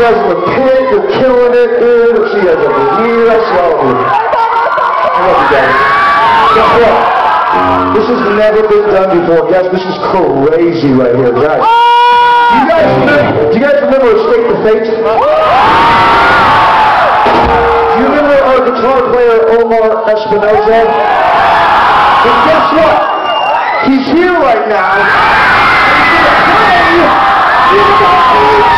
guys in the pit, you're killing it, dude. I see you guys over here, I see all of you. I love you guys. Guess what? This has never been done before. Guys, this is crazy right here, guys. Do you guys remember Escape the Fate? Do you remember our guitar player, Omar Espinosa? But guess what? He's here right now. He's going to play.